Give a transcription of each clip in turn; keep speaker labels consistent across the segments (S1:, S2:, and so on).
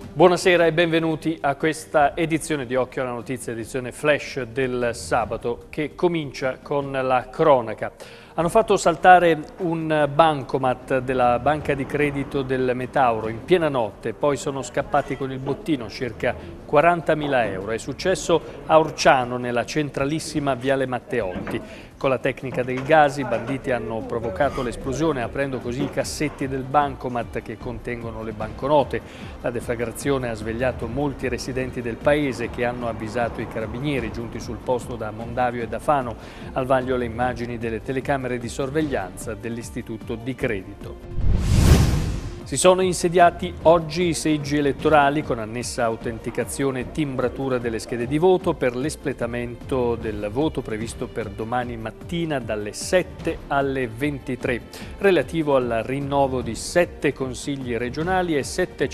S1: Buonasera e benvenuti a questa edizione di Occhio alla Notizia, edizione flash del sabato, che comincia con la cronaca. Hanno fatto saltare un bancomat della banca di credito del Metauro in piena notte, poi sono scappati con il bottino, circa 40.000 euro. È successo a Orciano, nella centralissima Viale Matteotti. Con la tecnica del gas i banditi hanno provocato l'esplosione, aprendo così i cassetti del bancomat che contengono le banconote. La deflagrazione ha svegliato molti residenti del paese che hanno avvisato i carabinieri giunti sul posto da Mondavio e da Fano. Al vaglio le immagini delle telecamere di sorveglianza dell'Istituto di Credito. Si sono insediati oggi i seggi elettorali con annessa autenticazione e timbratura delle schede di voto per l'espletamento del voto previsto per domani mattina dalle 7 alle 23, relativo al rinnovo di 7 consigli regionali e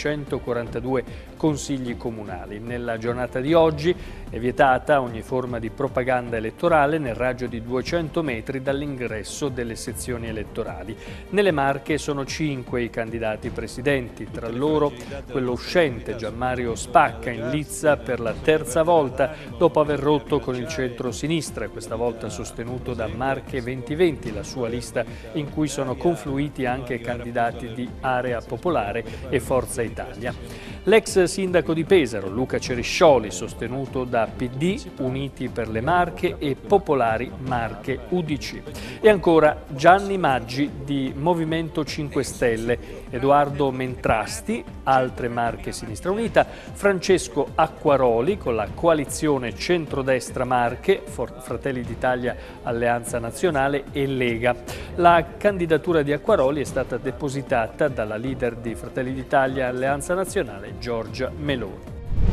S1: 742 consigli comunali. Nella giornata di oggi è vietata ogni forma di propaganda elettorale nel raggio di 200 metri dall'ingresso delle sezioni elettorali. Nelle Marche sono 5 i candidati presidenti, tra loro quello uscente Gianmario Spacca in lizza per la terza volta dopo aver rotto con il centro-sinistra, questa volta sostenuto da Marche 2020, la sua lista in cui sono confluiti anche candidati di Area Popolare e Forza Italia. L'ex sindaco di Pesaro, Luca Ceriscioli, sostenuto da PD, Uniti per le Marche e Popolari Marche UDC. E ancora Gianni Maggi di Movimento 5 Stelle, Edoardo Mentrasti, Altre Marche Sinistra Unita, Francesco Acquaroli con la coalizione Centrodestra Marche, Fratelli d'Italia Alleanza Nazionale e Lega. La candidatura di Acquaroli è stata depositata dalla leader di Fratelli d'Italia Alleanza Nazionale, Giorgia Meloni.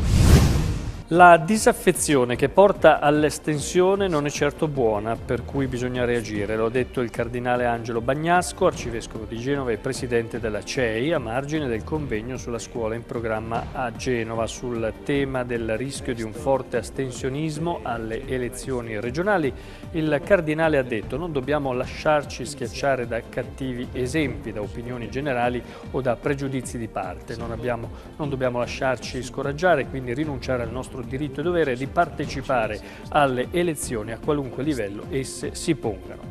S1: La disaffezione che porta all'estensione non è certo buona, per cui bisogna reagire. Lo ha detto il cardinale Angelo Bagnasco, arcivescovo di Genova e presidente della CEI, a margine del convegno sulla scuola in programma a Genova sul tema del rischio di un forte astensionismo alle elezioni regionali. Il cardinale ha detto: non dobbiamo lasciarci schiacciare da cattivi esempi, da opinioni generali o da pregiudizi di parte. Non dobbiamo lasciarci scoraggiare, quindi rinunciare al nostro diritto e dovere di partecipare alle elezioni a qualunque livello esse si pongano.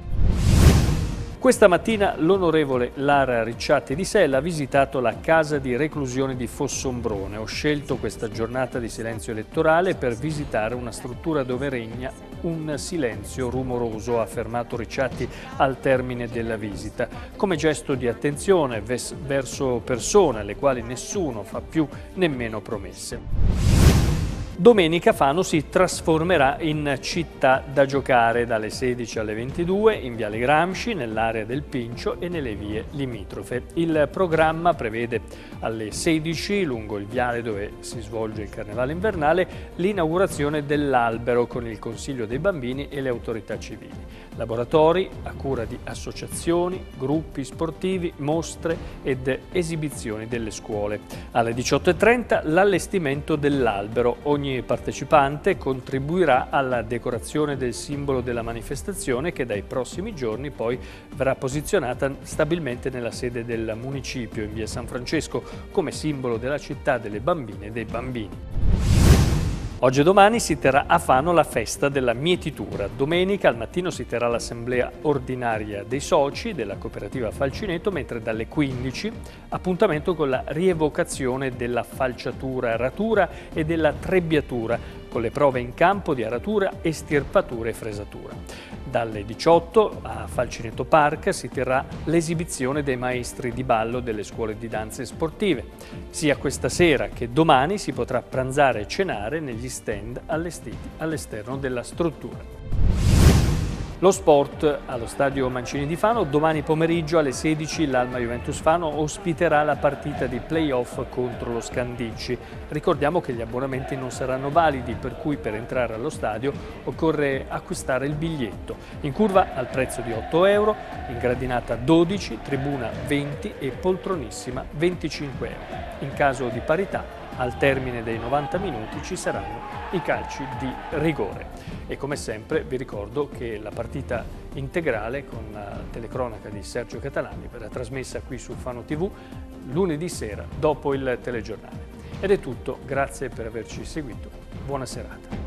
S1: Questa mattina l'onorevole Lara Ricciatti di Sella ha visitato la casa di reclusione di Fossombrone. Ho scelto questa giornata di silenzio elettorale per visitare una struttura dove regna un silenzio rumoroso, ha affermato Ricciatti al termine della visita, come gesto di attenzione verso persone alle quali nessuno fa più nemmeno promesse. Domenica Fano si trasformerà in città da giocare dalle 16 alle 22 in Viale Gramsci, nell'area del Pincio e nelle vie limitrofe. Il programma prevede alle 16, lungo il viale dove si svolge il carnevale invernale, l'inaugurazione dell'albero con il Consiglio dei Bambini e le autorità civili. Laboratori a cura di associazioni, gruppi sportivi, mostre ed esibizioni delle scuole. Alle 18:30 l'allestimento dell'albero. Ogni partecipante contribuirà alla decorazione del simbolo della manifestazione che dai prossimi giorni poi verrà posizionata stabilmente nella sede del municipio in via San Francesco come simbolo della città delle bambine e dei bambini. Oggi e domani si terrà a Fano la festa della mietitura. Domenica al mattino si terrà l'assemblea ordinaria dei soci della cooperativa Falcineto, mentre dalle 15 appuntamento con la rievocazione della falciatura, aratura e della trebbiatura, con le prove in campo di aratura, estirpatura e fresatura. Dalle 18 a Falcineto Park si terrà l'esibizione dei maestri di ballo delle scuole di danze sportive. Sia questa sera che domani si potrà pranzare e cenare negli stand allestiti all'esterno della struttura. Lo sport allo stadio Mancini di Fano. Domani pomeriggio alle 16 l'Alma Juventus Fano ospiterà la partita di play-off contro lo Scandicci. Ricordiamo che gli abbonamenti non saranno validi, per cui per entrare allo stadio occorre acquistare il biglietto. In curva al prezzo di 8 euro, in gradinata 12, tribuna 20 e poltronissima 25 euro. In caso di parità, al termine dei 90 minuti ci saranno i calci di rigore. E come sempre vi ricordo che la partita integrale con la telecronaca di Sergio Catalani verrà trasmessa qui su Fano TV lunedì sera dopo il telegiornale. Ed è tutto, grazie per averci seguito. Buona serata.